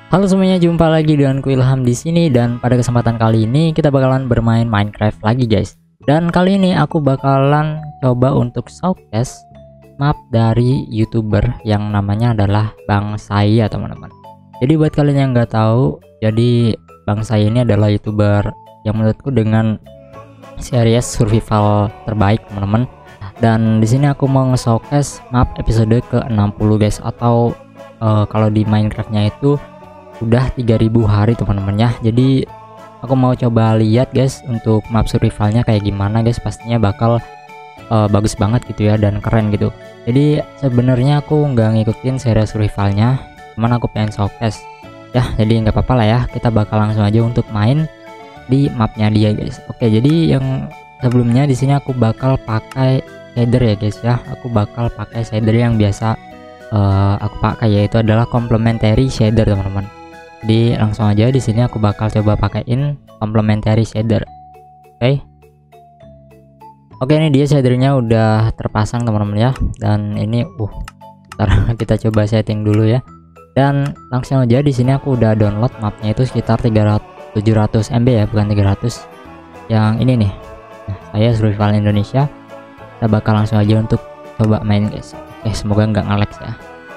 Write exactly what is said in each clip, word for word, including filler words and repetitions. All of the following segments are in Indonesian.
Halo semuanya, jumpa lagi dengan ku Ilham di sini, dan pada kesempatan kali ini kita bakalan bermain Minecraft lagi guys. Dan kali ini aku bakalan coba untuk showcase map dari YouTuber yang namanya adalah Bang Saya, teman-teman. Jadi buat kalian yang nggak tahu, jadi Bang Saya ini adalah YouTuber yang menurutku dengan series survival terbaik, teman-teman. Dan di sini aku mau nge-showcase map episode ke enam puluh guys, atau uh, kalau di Minecraftnya itu udah tiga ribu hari teman-teman ya. Jadi aku mau coba lihat guys untuk map survivalnya kayak gimana guys. Pastinya bakal uh, bagus banget gitu ya, dan keren gitu. Jadi sebenarnya aku nggak ngikutin seri survivalnya, cuman aku pengen showcase ya. Jadi nggak apa-apa lah ya, kita bakal langsung aja untuk main di mapnya dia guys. Oke, jadi yang sebelumnya di sini aku bakal pakai shader ya guys ya. Aku bakal pakai shader yang biasa uh, aku pakai, yaitu adalah complementary shader teman-teman. Jadi langsung aja di sini aku bakal coba pakaiin complementary shader. Oke. Okay. Oke, ini dia shadernya udah terpasang teman-teman ya. Dan ini uh ntar kita coba setting dulu ya. Dan langsung aja di sini aku udah download mapnya, itu sekitar tujuh ratus M B ya, bukan tiga ratus. Yang ini nih. Nah, saya survival Indonesia. Kita bakal langsung aja untuk coba main guys. Oke, semoga nggak nge-lag ya.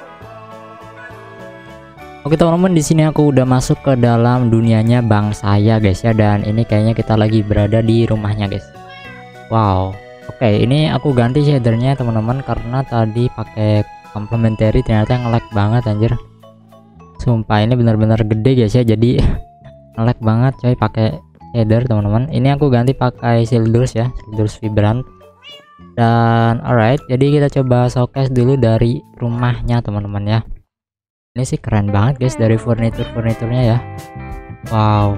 Oke teman-teman, di sini aku udah masuk ke dalam dunianya Bang Saya guys ya, dan ini kayaknya kita lagi berada di rumahnya guys. Wow. Oke, ini aku ganti shadernya teman-teman karena tadi pakai complementary ternyata nge-lag banget anjir. Sumpah ini benar-benar gede guys ya, jadi nge-lag banget coy pakai shader teman-teman. Ini aku ganti pakai Shielders ya, Shielders Vibrant. Dan alright, jadi kita coba showcase dulu dari rumahnya teman-teman ya. Ini sih keren banget guys dari furnitur-furniturnya ya. Wow.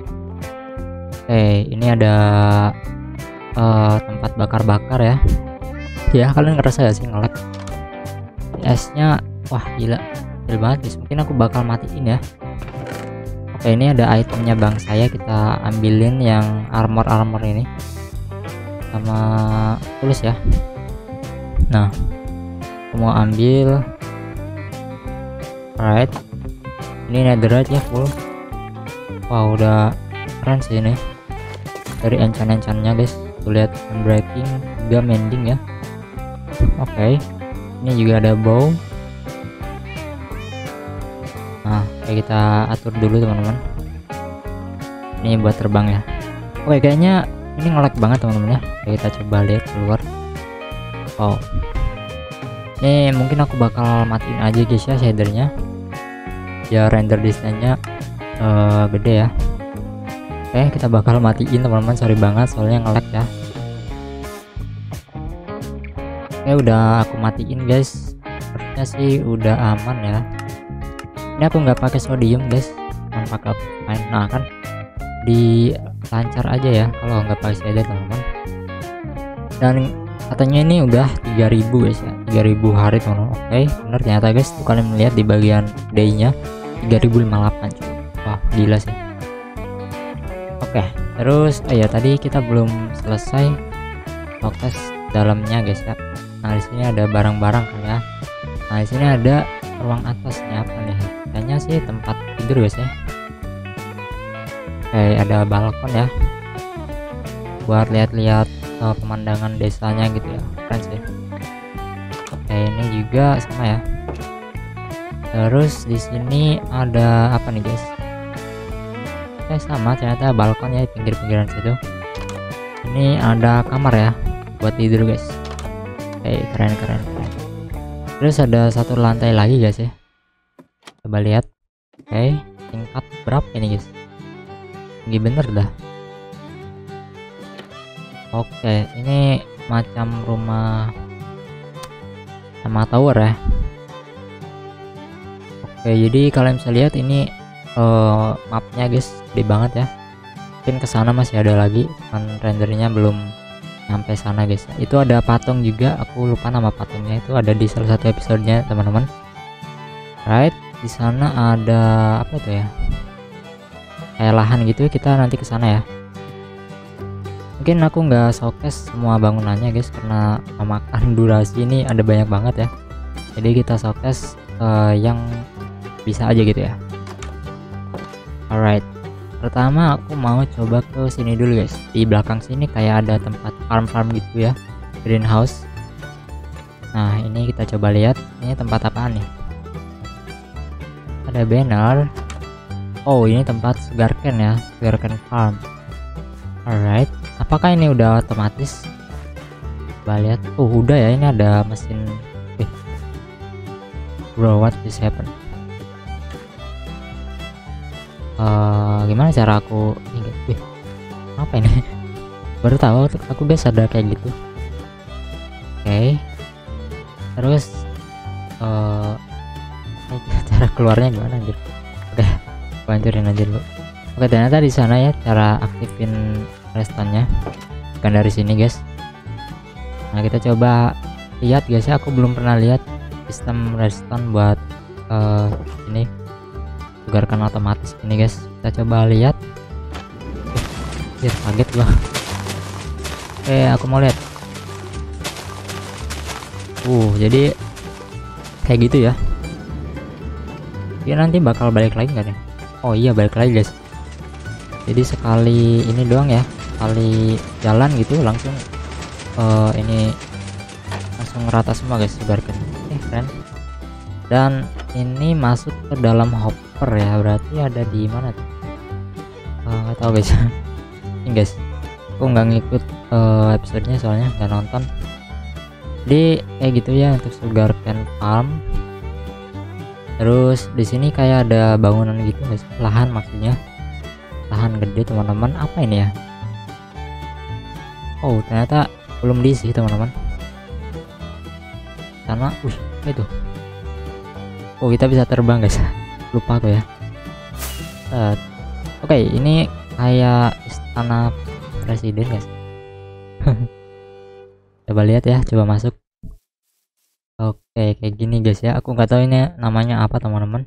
Oke, ini ada uh, tempat bakar-bakar ya. Ya, kalian ngerasa gak sih nge-lag? Es-nya wah gila, gila banget guys. Mungkin aku bakal matiin ya. Oke, ini ada itemnya Bang Saya, kita ambilin yang armor-armor ini sama tulis ya. Nah, aku mau ambil. Alright, ini netherite ya full. Wow, udah keren sih ini dari enchant-enchantnya guys. Tuh lihat, unbreaking juga mending ya. Oke, okay. Ini juga ada bow. Nah, kayak kita atur dulu teman-teman. Ini buat terbang ya. Oke, okay, kayaknya ini nge-lag banget teman-teman ya. Oke, kita coba lihat keluar. Wow, ini mungkin aku bakal matiin aja guys ya shadernya, ya render distance-nya uh, gede ya. Oke, kita bakal matiin teman-teman, sorry banget soalnya nge-lag ya. Oke, udah aku matiin guys. Sepertinya sih udah aman ya. Ini aku nggak pakai sodium guys, cuma pakai main. Nah kan di lancar aja ya kalau nggak pakai shader teman-teman. Dan katanya ini udah tiga ribu guys ya, tiga ribu hari teman-teman. Oke, bener ternyata guys. Tuh kalian melihat di bagian day-nya tiga ribu lima puluh delapan cuy. Wah, gila sih. Oke, terus oh ya tadi kita belum selesai showcase dalamnya guys ya. Nah, di sini ada barang-barang kan ya. Nah, di sini ada ruang atasnya apa nih? Kayaknya sih tempat tidur guys ya. Oke, ada balkon ya. Buat lihat-lihat uh, pemandangan desanya gitu ya. Keren sih. Oke, ini juga sama ya. Terus di sini ada apa nih guys? Oke, sama ternyata balkon ya di pinggir-pinggiran situ. Ini ada kamar ya buat tidur guys. Oke, keren keren keren. Terus ada satu lantai lagi guys ya. Coba lihat. Oke, tingkat berapa ini guys? Tinggi bener dah. Oke, ini macam rumah sama tower ya. Oke, jadi kalian bisa lihat ini uh, mapnya guys, gede banget ya. Mungkin kesana masih ada lagi, kan rendernya belum sampai sana guys. Itu ada patung juga, aku lupa nama patungnya, itu ada di salah satu episodenya teman-teman. Right, di sana ada apa itu ya? Kayak lahan gitu, kita nanti ke sana ya. Mungkin aku nggak showcase semua bangunannya guys karena memakan durasi, ini ada banyak banget ya. Jadi kita showcase uh, yang bisa aja gitu ya. Alright, pertama aku mau coba ke sini dulu guys. Di belakang sini kayak ada tempat farm-farm gitu ya, greenhouse. Nah ini kita coba lihat, ini tempat apaan nih? Ada banner. Oh ini tempat sugarcane ya, sugarcane farm. Alright, apakah ini udah otomatis? Coba lihat. Oh udah ya, ini ada mesin. Eh. Bro, what is happen? Uh, gimana cara aku ini? Eh, apa ini? Baru tahu aku guys ada kayak gitu. Oke. Okay. Terus uh, cara keluarnya gimana anjir? Oke, okay, hancurin aja dulu. Oke, ternyata di sana ya cara aktifin redstone-nya. Bukan dari sini, guys. Nah, kita coba lihat guys ya, aku belum pernah lihat sistem redstone buat uh, ini sugarcane otomatis ini, guys. Kita coba lihat. Ya, kaget gua. Oke, aku mau lihat. Uh, jadi kayak gitu ya. Dia nanti bakal balik lagi nggak nih? Oh iya, balik lagi guys. Jadi sekali ini doang ya, sekali jalan gitu langsung uh, ini langsung rata semua guys, sugarcane. Eh keren. Dan ini masuk ke dalam hopper ya, berarti ada di mana tuh? Nggak uh, tahu guys. Ini guys, aku nggak ngikut uh, episodenya soalnya nggak nonton. Jadi kayak gitu ya untuk sugarcane farm. Terus di sini kayak ada bangunan gitu guys, lahan maksudnya, lahan gede teman-teman. Apa ini ya? Oh ternyata belum diisi teman-teman. Karena, wih, apa itu? Oh kita bisa terbang guys, lupa aku ya. Uh, Oke, okay, ini kayak istana presiden guys. Coba lihat ya, coba masuk. Oke, kayak gini guys ya. Aku nggak tahu ini namanya apa teman-teman.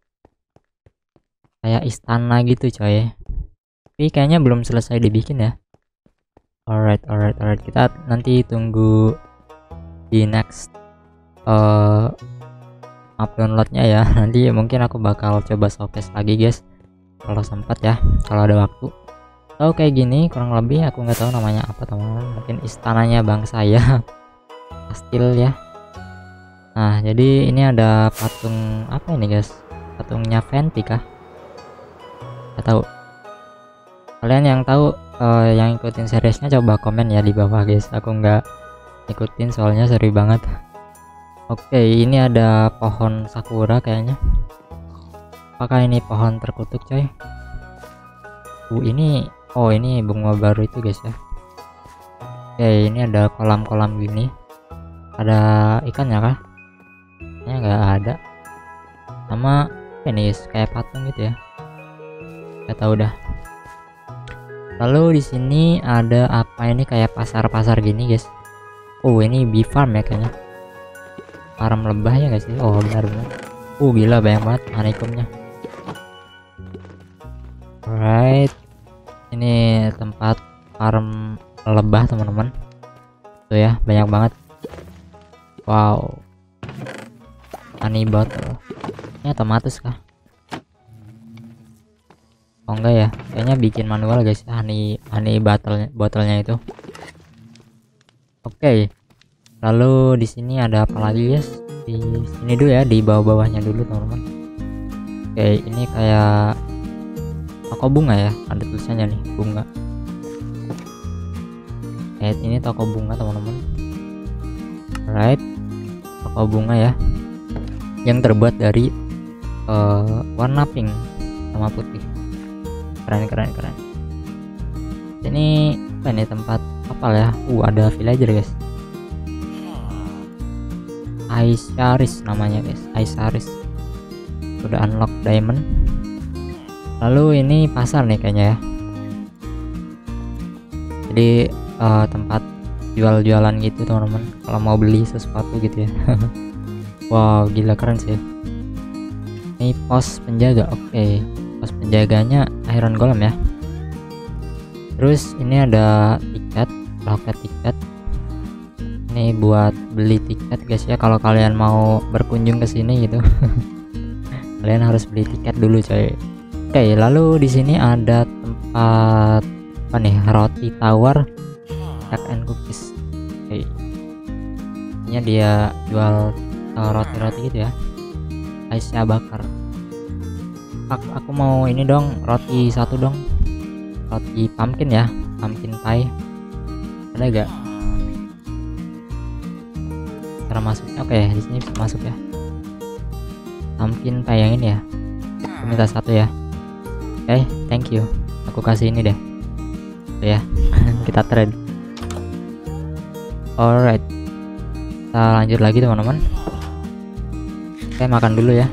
Kayak istana gitu coy. Tapi kayaknya belum selesai dibikin ya. Alright, alright, alright. Kita nanti tunggu di next uh, map downloadnya ya. Nanti mungkin aku bakal coba showcase lagi guys, kalau sempat ya, kalau ada waktu. Tahu kayak gini kurang lebih, aku nggak tahu namanya apa teman-teman. Mungkin istananya bangsa ya. Kastil ya. Nah jadi ini ada patung apa ini guys, patungnya Venti kah? Gak tahu. Kalian yang tahu uh, yang ikutin seriesnya coba komen ya di bawah guys, aku nggak ikutin soalnya seru banget. Oke, ini ada pohon sakura kayaknya. Apakah ini pohon terkutuk coy? Uh ini, oh ini bunga baru itu guys ya. Oke, ini ada kolam-kolam gini, ada ikannya kah? Nggak ada. Sama ini guys, kayak patung gitu ya. Gak tahu dah. Lalu di sini ada apa ini, kayak pasar-pasar gini guys. Oh ini bee farm ya kayaknya, farm lebah ya guys. Oh benar-benar. Uh gila banyak banget honeycombnya. Alright, ini tempat farm lebah teman-teman. Tuh ya, banyak banget. Wow, honey bottle. Ini otomatis kah? Oh enggak ya, kayaknya bikin manual guys, honey honey bottle botolnya itu. Oke, okay. Lalu di sini ada apa lagi guys? Di sini dulu ya, di bawah-bawahnya dulu teman-teman. Oke, okay, ini kayak toko bunga ya, ada tulisannya nih, bunga. Eh, ini toko bunga teman-teman. Right, toko bunga ya, yang terbuat dari uh, warna pink sama putih. Keren keren keren. Ini apa nih, tempat kapal ya? Uh ada villager guys. Aisaris namanya guys, Aisaris. Udah unlock diamond. Lalu ini pasar nih kayaknya ya. Jadi uh, tempat jual-jualan gitu teman-teman, kalau mau beli sesuatu gitu ya. Wow gila keren sih. Ini pos penjaga. Oke, okay. Pos penjaganya iron golem ya. Terus ini ada tiket, loket tiket. Ini buat beli tiket guys ya, kalau kalian mau berkunjung ke sini gitu. Kalian harus beli tiket dulu coy. Oke, Oke, lalu di sini ada tempat apa nih, roti tawar cake and cookies. Oke, ini dia jual uh, roti-roti gitu ya, Aisyah bakar. aku, aku mau ini dong, roti satu dong, roti pumpkin ya, pumpkin pie. Ada gak cara masuknya? Oke, di sini bisa masuk ya, pumpkin pie yang ini ya. Aku minta satu ya. Oke, thank you, aku kasih ini deh. Tuh ya. Kita trade. Alright, kita lanjut lagi teman-teman. Oke, makan dulu ya.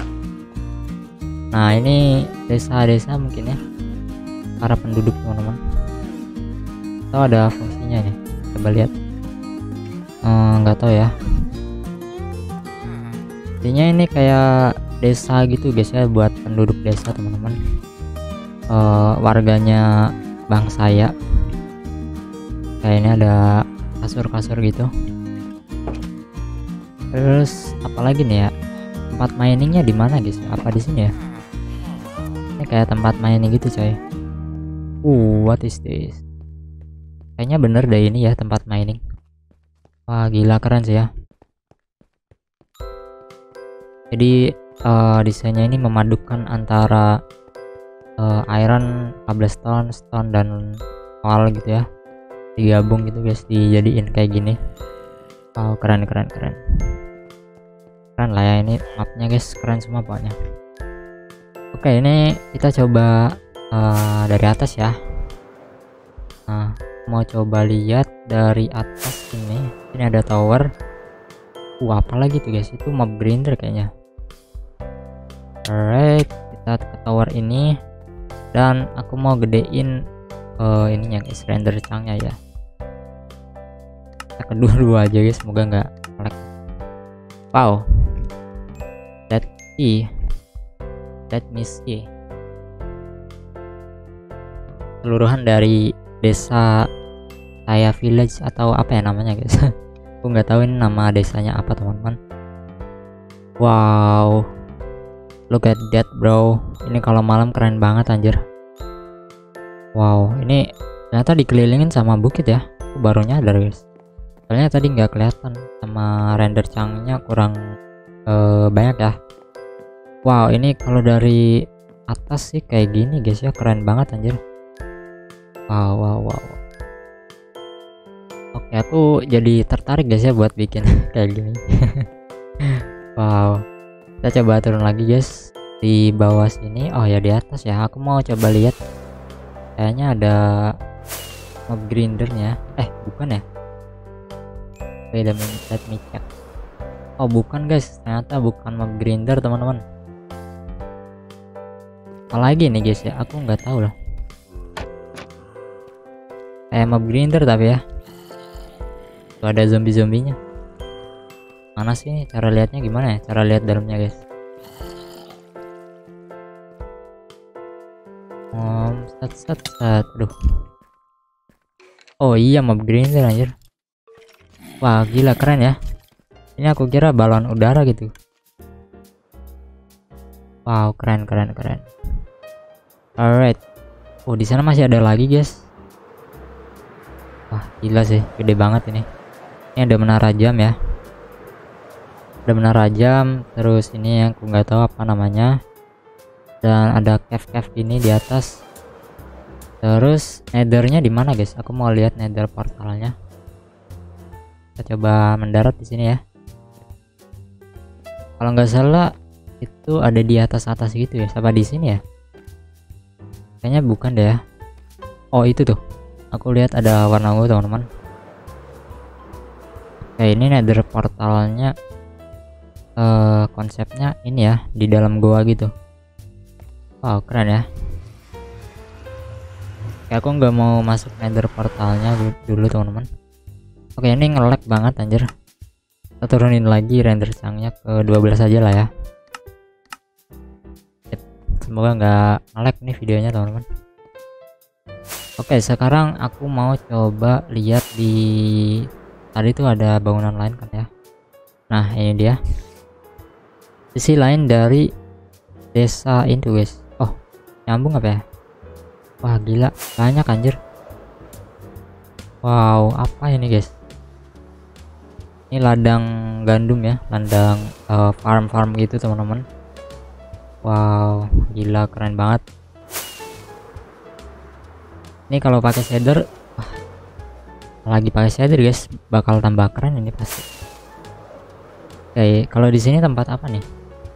Nah, ini desa-desa mungkin ya, para penduduk teman-teman. Atau ada fungsinya nih, coba lihat. Nggak hmm, tahu ya. Intinya ini kayak desa gitu guys ya, buat penduduk desa teman-teman. Uh, warganya bang saya. Kayaknya ada kasur-kasur gitu. Terus apalagi nih ya, tempat miningnya di mana guys? Apa di sini ya? Ini kayak tempat mining gitu coy. Uh, what is this? Kayaknya bener deh ini ya, tempat mining. Wah, gila, keren sih ya. Jadi uh, desainnya ini memadukan antara uh, iron, cobblestone, stone, dan coal gitu ya, digabung gitu guys, dijadiin kayak gini. Wow, keren keren keren keren lah ya, ini mapnya guys, keren semua pokoknya. Oke, ini kita coba uh, dari atas ya. Nah, mau coba lihat dari atas ini. Ini ada tower. Wah, apa lagi tuh guys? Itu mob grinder kayaknya. Alright, kita ke tower ini dan aku mau gedein uh, ini yang guys, render changnya ya. Kita kedua-dua aja guys, semoga nggak lag. Wow, let me let me see keseluruhan dari desa saya village atau apa ya namanya guys. Aku nggak tahu ini nama desanya apa teman-teman. Wow, look at that bro, ini kalau malam keren banget anjir. Wow, ini ternyata dikelilingin sama bukit ya, aku baru nyadar guys. Soalnya tadi nggak kelihatan sama render changnya kurang uh, banyak ya. Wow, ini kalau dari atas sih kayak gini guys ya, keren banget anjir. Wow wow wow. Oke, aku jadi tertarik guys ya buat bikin kayak gini. Wow, kita coba turun lagi guys di bawah sini. Oh ya, di atas ya, aku mau coba lihat. Kayaknya ada mob grindernya. Eh, bukan ya? Wait a minute, let me check. Oh, bukan guys, ternyata bukan mob grinder teman-teman. Apalagi nih guys ya, aku nggak tahu lah. Kayak mob grinder tapi ya. Tuh ada zombie-zombinya. Mana sih cara lihatnya, gimana ya cara lihat dalamnya guys? Om, set set set. Aduh. Oh iya, mob grinder anjir. Wah, gila keren ya. Ini aku kira balon udara gitu. Wow, keren keren keren. Alright. Oh, di sana masih ada lagi guys. Wah, gila sih, gede banget ini. Ini ada menara jam ya. Ada menara jam, terus ini yang aku nggak tahu apa namanya. Dan ada cave-cave gini di atas. Terus nethernya di mana guys? Aku mau lihat nether portalnya. Kita coba mendarat di sini ya. Kalau nggak salah itu ada di atas-atas gitu ya. Sama di sini ya? Kayaknya bukan deh ya. Oh, itu tuh. Aku lihat ada warna ungu teman-teman. Oke, ini nether portalnya. Uh, konsepnya ini ya, di dalam goa gitu. Wow, keren ya. Oke, aku nggak mau masuk nether portalnya dulu teman-teman. Oke, ini nge-lag banget anjir. Kita turunin lagi render changnya ke dua belas aja lah ya. Semoga nggak nge-lag nih videonya teman-teman. Oke, sekarang aku mau coba lihat di tadi tuh ada bangunan lain kan ya. Nah, ini dia sisi lain dari desa itu guys. Oh, nyambung apa ya? Wah gila, banyak anjir. Wow, apa ini guys? Ini ladang gandum ya, ladang uh, farm-farm gitu teman-teman. Wow, gila keren banget. Ini kalau pakai shader, wah, lagi pakai shader guys, bakal tambah keren ini pasti. Oke, kalau di sini tempat apa nih?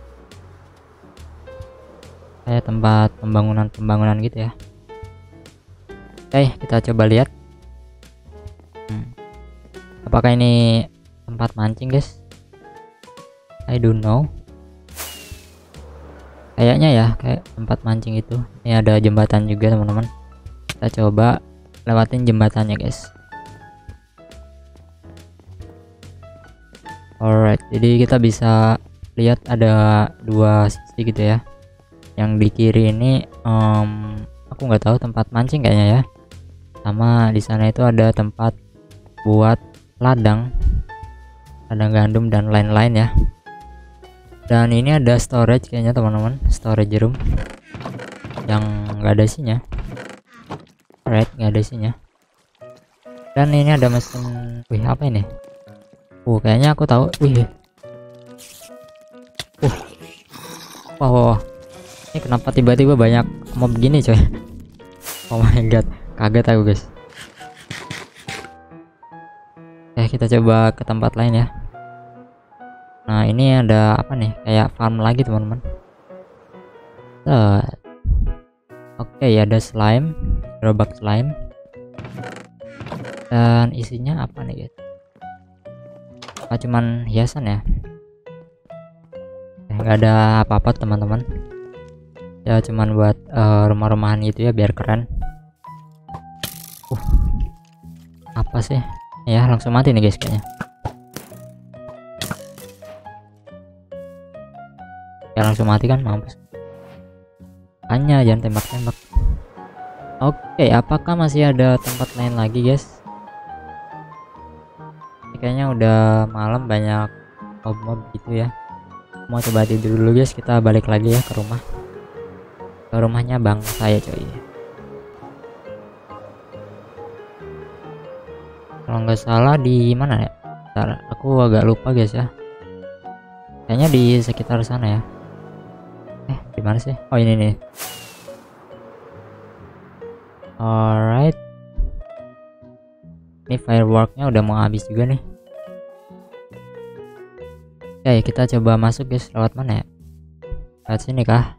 Kayak tempat pembangunan-pembangunan gitu ya. Oke, kita coba lihat. Hmm. Apakah ini tempat mancing guys? I don't know. Kayaknya ya, kayak tempat mancing itu. Ini ada jembatan juga teman-teman. Kita coba lewatin jembatannya guys. Alright, jadi kita bisa lihat ada dua sisi gitu ya. Yang di kiri ini um, aku nggak tahu tempat mancing kayaknya ya. Sama di sana itu ada tempat buat ladang, ladang gandum dan lain-lain ya. Dan ini ada storage kayaknya teman-teman, storage room yang nggak ada isinya. Alright, nggak ada isinya. Dan ini ada mesin. Wih, apa ini? Uh, kayaknya aku tahu. Wih. Uh. Wow, wow, wow. Ini kenapa tiba-tiba banyak mob gini coy? Oh my god, kaget aku guys. Oke, kita coba ke tempat lain ya. Nah, ini ada apa nih? Kayak farm lagi teman-teman. Oke, ya ada slime, gerobak slime. Dan isinya apa nih guys? Apa cuman hiasan ya? Nggak ada apa-apa teman-teman. Ya cuman buat uh, rumah-rumahan gitu ya biar keren. Uh, apa sih? Ya langsung mati nih guys kayaknya. Ya langsung mati kan, mampus. Hanya jangan tembak-tembak. Oke, apakah masih ada tempat lain lagi guys? Ini kayaknya udah malam, banyak mob-mob gitu ya. Mau coba tidur dulu guys, kita balik lagi ya ke rumah. Ke rumahnya bang saya coy. Kalau nggak salah di mana ya? Bentar, aku agak lupa guys ya. Kayaknya di sekitar sana ya. Eh, di mana sih? Oh, ini nih. Alright. Ini fireworknya udah mau habis juga nih. Oke, kita coba masuk guys. Lewat mana ya? Lewat sini kah?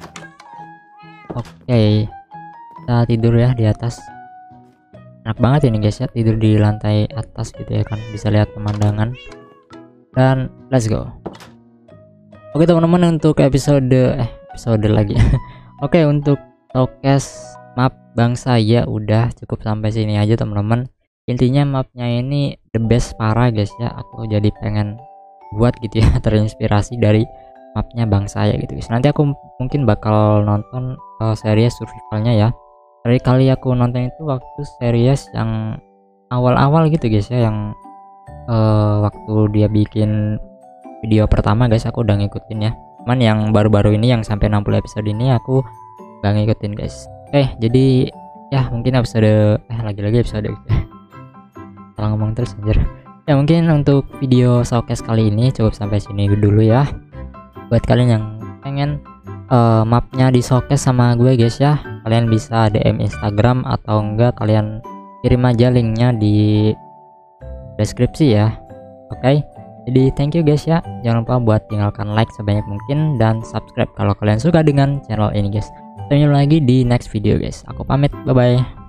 Oke, kita tidur ya di atas. Enak banget ini guys ya, tidur di lantai atas gitu ya kan, bisa lihat pemandangan. Dan let's go. Oke teman-teman, untuk episode eh episode lagi. Oke, untuk showcase map bangsa ya udah cukup sampai sini aja teman-teman. Intinya mapnya ini the best parah guys ya. Aku jadi pengen buat gitu ya, terinspirasi dari mapnya bangsa ya gitu guys. Nanti aku mungkin bakal nonton uh, series survivalnya ya. Dari kali aku nonton itu waktu series yang awal-awal gitu guys ya, yang uh, waktu dia bikin video pertama guys, aku udah ngikutin ya. Cuman yang baru-baru ini yang sampai enam puluh episode ini aku gak ngikutin guys. Eh jadi ya mungkin episode eh lagi-lagi episode gitu. Salah ngomong terus anjir. Ya mungkin untuk video showcase kali ini cukup sampai sini dulu ya. Buat kalian yang pengen uh, mapnya di showcase sama gue guys ya, kalian bisa D M Instagram atau enggak kalian kirim aja linknya di deskripsi ya. Oke okay? Jadi thank you guys ya, jangan lupa buat tinggalkan like sebanyak mungkin dan subscribe kalau kalian suka dengan channel ini guys. Sampai jumpa lagi di next video guys, aku pamit, bye bye.